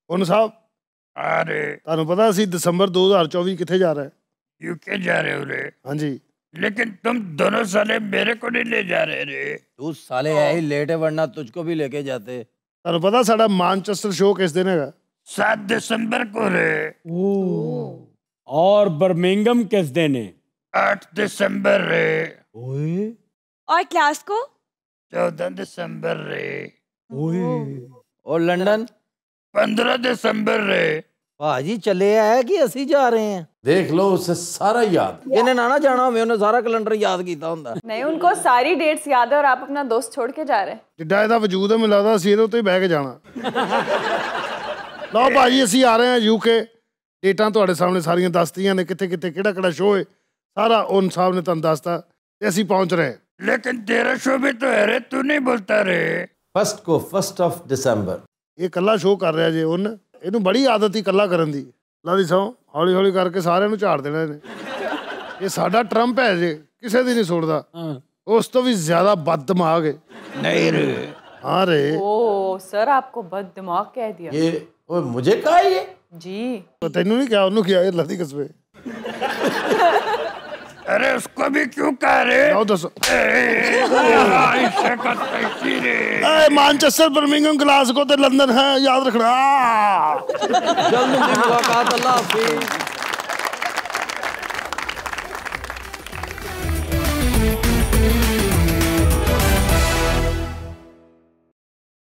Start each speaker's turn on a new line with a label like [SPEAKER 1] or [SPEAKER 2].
[SPEAKER 1] ਹੁਣ ਸਾਹਿਬ
[SPEAKER 2] अरे
[SPEAKER 1] ਤੁਹਾਨੂੰ ਪਤਾ ਸੀ ਦਸੰਬਰ 2024 ਕਿੱਥੇ ਜਾ ਰਿਹਾ ਹੈ
[SPEAKER 2] यूके जा रहे हो रे
[SPEAKER 1] ਹਾਂਜੀ
[SPEAKER 2] लेकिन तुम दोनों साले मेरे को नहीं ले जा रहे रे
[SPEAKER 3] तू साले है ही लेट है वरना तुझको भी लेके जाते।
[SPEAKER 1] ਤੁਹਾਨੂੰ ਪਤਾ ਸਾਡਾ ਮਾਨਚੈਸਟਰ ਸ਼ੋਅ ਕਿਸ ਦਿਨ ਹੈਗਾ
[SPEAKER 2] 7 दिसंबर को रे
[SPEAKER 4] और बर्मिंघम किस दिन है?
[SPEAKER 2] 8 दिसंबर रे
[SPEAKER 5] और क्लास को
[SPEAKER 2] 14 दिसंबर रे
[SPEAKER 3] और लंदन
[SPEAKER 2] 15 दिसंबर रे
[SPEAKER 3] भाजी चले आया कि ਅਸੀਂ ਜਾ ਰਹੇ हैं।
[SPEAKER 6] देख लो उसे सारा याद
[SPEAKER 3] ਜਿਹਨੇ ਨਾ ਜਾਣਾ ਹੋਵੇ ਉਹਨੇ ਸਾਰਾ ਕੈਲੰਡਰ ਯਾਦ ਕੀਤਾ ਹੁੰਦਾ।
[SPEAKER 5] नहीं, उनको सारी डेट्स याद है और आप अपना दोस्त छोड़ के जा रहे हैं।
[SPEAKER 1] ਜਿੱਡਾ ਇਹਦਾ ਵਜੂਦ ਹੈ ਮੈਨੂੰ ਲੱਗਦਾ ਅਸੀਂ ਇਹਦੇ ਉੱਤੇ ਹੀ ਬਹਿ ਕੇ ਜਾਣਾ ਲਓ ਭਾਜੀ ਅਸੀਂ ਆ ਰਹੇ ਹਾਂ ਯੂਕੇ ਡੇਟਾਂ ਤੁਹਾਡੇ ਸਾਹਮਣੇ ਸਾਰੀਆਂ ਦੱਸਤੀਆਂ ਨੇ ਕਿੱਥੇ ਕਿੱਥੇ ਕਿਹੜਾ ਕਿਹੜਾ ਸ਼ੋਅ ਹੈ ਸਾਰਾ ਉਹਨ ਸਾਹਿਬ ਨੇ ਤੁਹਾਨੂੰ ਦੱਸਤਾ ਤੇ ਅਸੀਂ ਪਹੁੰਚ ਰਹੇ
[SPEAKER 2] लेकिन तेरा शो भी तो है रे तू नहीं बोलता रे
[SPEAKER 6] फर्स्ट को 1 दिसंबर
[SPEAKER 1] ਇਹ ਇਕੱਲਾ ਸ਼ੋਅ ਕਰ ਰਿਹਾ ਜੇ ਉਹਨ ਇਹਨੂੰ ਬੜੀ ਆਦਤ ਹੀ ਇਕੱਲਾ ਕਰਨ ਦੀ ਲਾਦੀ ਸੌ ਹੌਲੀ ਹੌਲੀ ਕਰਕੇ ਸਾਰਿਆਂ ਨੂੰ ਝਾੜ ਦੇਣਾ ਇਹਨੇ ਇਹ ਸਾਡਾ ਟਰੰਪ ਹੈ ਜੇ ਕਿਸੇ ਦੀ ਨਹੀਂ ਸੁਣਦਾ ਉਸ ਤੋਂ ਵੀ ਜ਼ਿਆਦਾ ਬਦ ਦਿਮਾਗ ਹੈ
[SPEAKER 2] नहीं रे
[SPEAKER 1] हाँ रे
[SPEAKER 5] ओह सर, आपको बद दिमाग कह दिया
[SPEAKER 6] ये ओए मुझे कहा ये
[SPEAKER 5] जी।
[SPEAKER 1] ਤੈਨੂੰ ਨਹੀਂ ਕਿਹਾ ਉਹਨੂੰ ਕਿਹਾ ਇਹ ਲੱਦੀ ਕਸਬੇ
[SPEAKER 2] अरे उसको भी क्यों कह रे
[SPEAKER 1] ਆਓ ਦੱਸੋ
[SPEAKER 2] ऐसे करते ही रे
[SPEAKER 1] ए मैनचेस्टर बर्मिंघम ग्लासगो ते लंदन है याद रखना
[SPEAKER 3] जल्द मुलाकात, अल्लाह हाफिज।